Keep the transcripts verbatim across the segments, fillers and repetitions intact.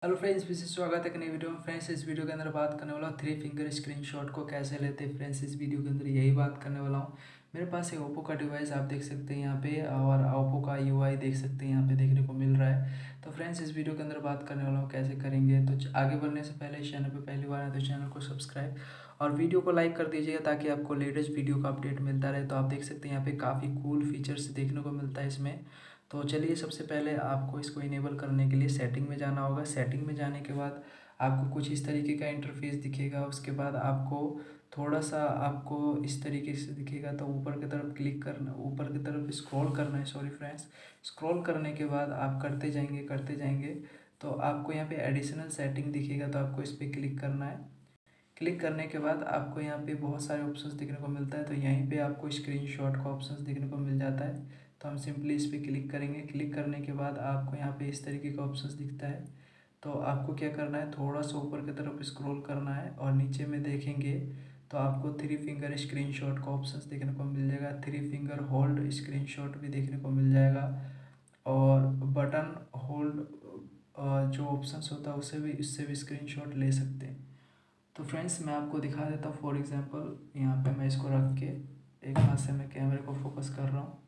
Hello friends, फिर से स्वागत है एक नई वीडियो में। फ्रेंड्स, इस वीडियो के अंदर बात करने वाला हूँ थ्री फिंगर स्क्रीनशॉट को कैसे लेते हैं। फ्रेंड्स, इस वीडियो के अंदर यही बात करने वाला हूँ। मेरे पास एक ओप्पो का डिवाइस आप देख सकते हैं यहाँ पे, और ओप्पो का यूआई देख सकते हैं यहाँ पे देखने को मिल रहा है। तो फ्रेंड्स, इस वीडियो के अंदर बात करने वाला हूँ कैसे करेंगे। तो आगे बढ़ने से पहले इस चैनल पर पहली बार है तो चैनल को सब्सक्राइब और वीडियो को लाइक कर दीजिएगा ताकि आपको लेटेस्ट वीडियो का अपडेट मिलता रहे। तो आप देख सकते हैं यहाँ पे काफ़ी कूल फीचर्स देखने को मिलता है इसमें। तो चलिए, सबसे पहले आपको इसको इनेबल करने के लिए सेटिंग में जाना होगा। सेटिंग में जाने के बाद आपको कुछ इस तरीके का इंटरफेस दिखेगा। उसके बाद आपको थोड़ा सा आपको इस तरीके से दिखेगा, तो ऊपर की तरफ क्लिक करना, ऊपर की तरफ स्क्रॉल करना है। सॉरी फ्रेंड्स, स्क्रॉल करने के बाद आप करते जाएंगे करते जाएंगे तो आपको यहाँ पे एडिशनल सेटिंग दिखेगा, तो आपको इस पर क्लिक करना है। क्लिक करने के बाद आपको यहाँ पे बहुत सारे ऑप्शंस देखने को मिलता है। तो यहीं पे आपको स्क्रीनशॉट का ऑप्शंस देखने को मिल जाता है। तो हम सिंपली इस पर क्लिक करेंगे। क्लिक करने के बाद आपको यहाँ पे इस तरीके का ऑप्शंस दिखता है। तो आपको क्या करना है, थोड़ा सा ऊपर की तरफ स्क्रॉल करना है और नीचे में देखेंगे तो आपको थ्री फिंगर स्क्रीनशॉट का ऑप्शंस देखने को मिल जाएगा। थ्री फिंगर होल्ड स्क्रीनशॉट भी देखने को मिल जाएगा, और बटन होल्ड जो ऑप्शंस होता है उससे भी इससे भी स्क्रीनशॉट ले सकते हैं। तो फ्रेंड्स, मैं आपको दिखा देता हूँ। फॉर एग्जांपल यहाँ पे मैं इसको रख के एक हाथ से मैं कैमरे को फोकस कर रहा हूँ,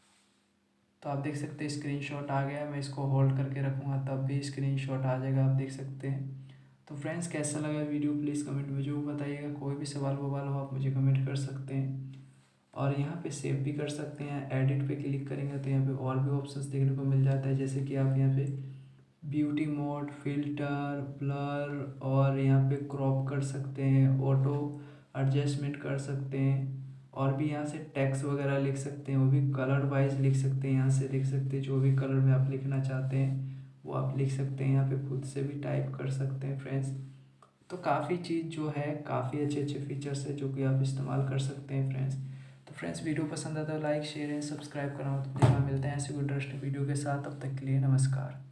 तो आप देख सकते हैं स्क्रीनशॉट आ गया। मैं इसको होल्ड करके रखूँगा तब भी स्क्रीनशॉट आ जाएगा, आप देख सकते हैं। तो फ्रेंड्स, कैसा लगा वीडियो प्लीज़ कमेंट में जो बताइएगा। कोई भी सवाल ववाल हो आप मुझे कमेंट कर सकते हैं। और यहाँ पे सेव भी कर सकते हैं। एडिट पे क्लिक करेंगे तो यहाँ पे और भी ऑप्शंस देखने को मिल जाता है, जैसे कि आप यहाँ पे ब्यूटी मोड, फिल्टर, ब्लर, और यहाँ पे क्रॉप कर सकते हैं, ऑटो एडजस्टमेंट कर सकते हैं, और भी यहाँ से टेक्स्ट वगैरह लिख सकते हैं, वो भी कलर वाइज लिख सकते हैं। यहाँ से लिख सकते हैं जो भी कलर में आप लिखना चाहते हैं वो आप लिख सकते हैं। यहाँ पे खुद से भी टाइप कर सकते हैं फ्रेंड्स। तो काफ़ी चीज़ जो है, काफ़ी अच्छे अच्छे फीचर्स है जो कि आप इस्तेमाल कर सकते हैं फ्रेंड्स। तो फ्रेंड्स, वीडियो पसंद आता है तो लाइक शेयर एंड सब्सक्राइब करना मत भूलिएगा। मिलते हैं ऐसे कोई इंटरेस्टिंग वीडियो के साथ, तब तक के लिए नमस्कार।